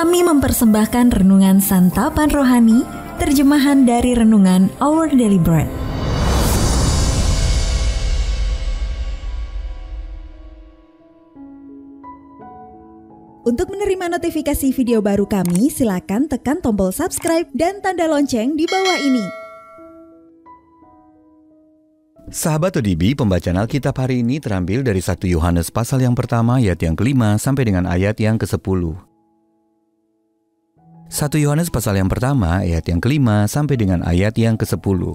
Kami mempersembahkan renungan santapan rohani, terjemahan dari renungan Our Daily Bread. Untuk menerima notifikasi video baru kami, silakan tekan tombol subscribe dan tanda lonceng di bawah ini. Sahabat ODB, pembacaan Alkitab hari ini terambil dari 1 Yohanes pasal yang pertama ayat yang ke-5 sampai dengan ayat yang ke-10. 1 Yohanes pasal yang pertama ayat yang ke-5 sampai dengan ayat yang ke-10.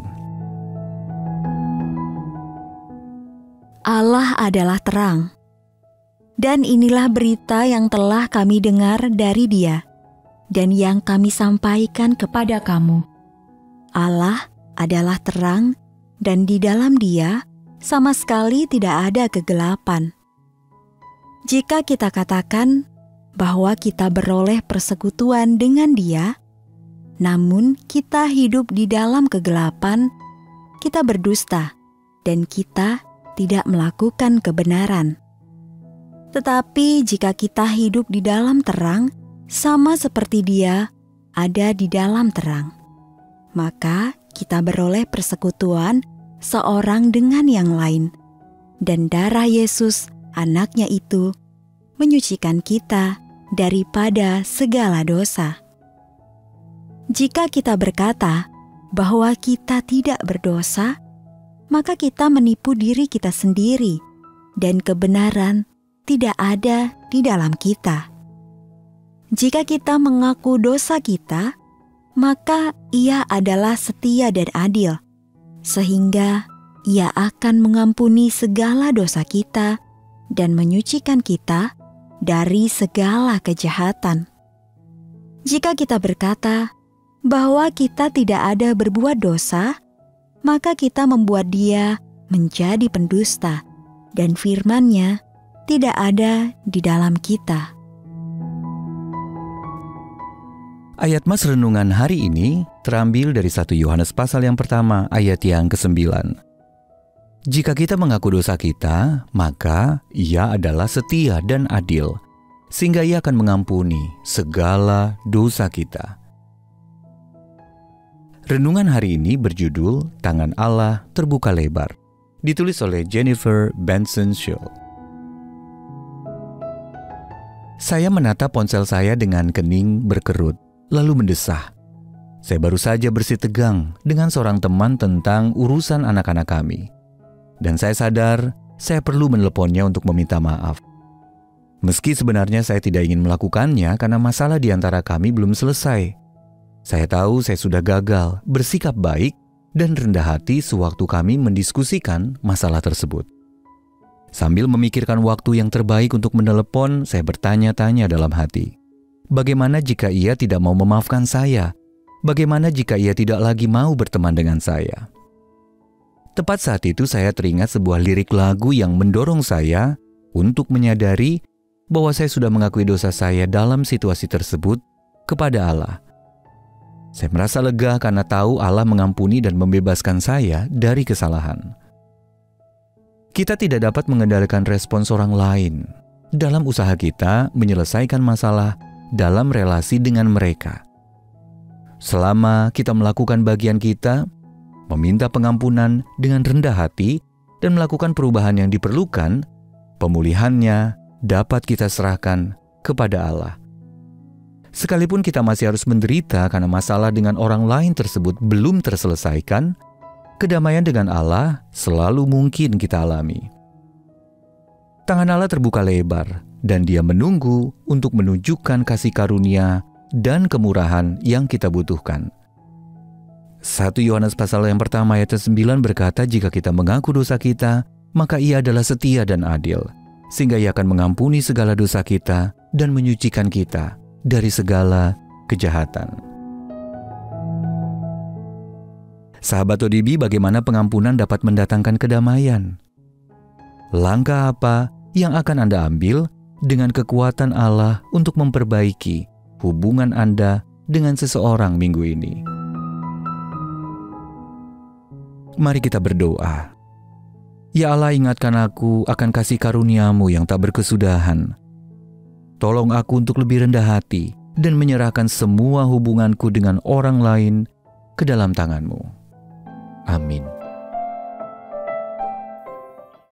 Allah adalah terang, dan inilah berita yang telah kami dengar dari Dia, dan yang kami sampaikan kepada kamu. Allah adalah terang, dan di dalam Dia sama sekali tidak ada kegelapan. Jika kita katakan bahwa kita beroleh persekutuan dengan Dia, namun kita hidup di dalam kegelapan, kita berdusta dan kita tidak melakukan kebenaran. Tetapi jika kita hidup di dalam terang, sama seperti Dia ada di dalam terang, maka kita beroleh persekutuan seorang dengan yang lain, dan darah Yesus, Anaknya itu, menyucikan kita daripada segala dosa. Jika kita berkata bahwa kita tidak berdosa, maka kita menipu diri kita sendiri, dan kebenaran tidak ada di dalam kita. Jika kita mengaku dosa kita, maka Ia adalah setia dan adil, sehingga Ia akan mengampuni segala dosa kita dan menyucikan kita dari segala kejahatan. Jika kita berkata bahwa kita tidak ada berbuat dosa, maka kita membuat Dia menjadi pendusta, dan firman-Nya tidak ada di dalam kita. Ayat mas renungan hari ini terambil dari 1 Yohanes pasal yang pertama ayat yang ke-9. Jika kita mengaku dosa kita, maka Ia adalah setia dan adil, sehingga Ia akan mengampuni segala dosa kita. Renungan hari ini berjudul Tangan Allah Terbuka Lebar, ditulis oleh Jennifer Benson Shaw. Saya menatap ponsel saya dengan kening berkerut, lalu mendesah. Saya baru saja bersih tegang dengan seorang teman tentang urusan anak-anak kami. Dan saya sadar saya perlu meneleponnya untuk meminta maaf. Meski sebenarnya saya tidak ingin melakukannya karena masalah di antara kami belum selesai. Saya tahu saya sudah gagal bersikap baik dan rendah hati sewaktu kami mendiskusikan masalah tersebut. Sambil memikirkan waktu yang terbaik untuk menelepon, saya bertanya-tanya dalam hati. Bagaimana jika ia tidak mau memaafkan saya? Bagaimana jika ia tidak lagi mau berteman dengan saya? Tepat saat itu saya teringat sebuah lirik lagu yang mendorong saya untuk menyadari bahwa saya sudah mengakui dosa saya dalam situasi tersebut kepada Allah. Saya merasa lega karena tahu Allah mengampuni dan membebaskan saya dari kesalahan. Kita tidak dapat mengendalikan respons orang lain dalam usaha kita menyelesaikan masalah dalam relasi dengan mereka. Selama kita melakukan bagian kita, meminta pengampunan dengan rendah hati dan melakukan perubahan yang diperlukan, pemulihannya dapat kita serahkan kepada Allah. Sekalipun kita masih harus menderita karena masalah dengan orang lain tersebut belum terselesaikan, kedamaian dengan Allah selalu mungkin kita alami. Tangan Allah terbuka lebar, dan Dia menunggu untuk menunjukkan kasih karunia dan kemurahan yang kita butuhkan. 1 Yohanes pasal yang pertama ayat 9 berkata, jika kita mengaku dosa kita, maka Ia adalah setia dan adil, sehingga Ia akan mengampuni segala dosa kita dan menyucikan kita dari segala kejahatan. Sahabat ODB, bagaimana pengampunan dapat mendatangkan kedamaian? Langkah apa yang akan Anda ambil dengan kekuatan Allah untuk memperbaiki hubungan Anda dengan seseorang minggu ini? Mari kita berdoa. Ya Allah, ingatkan aku akan kasih karunia-Mu yang tak berkesudahan. Tolong aku untuk lebih rendah hati dan menyerahkan semua hubunganku dengan orang lain ke dalam tangan-Mu.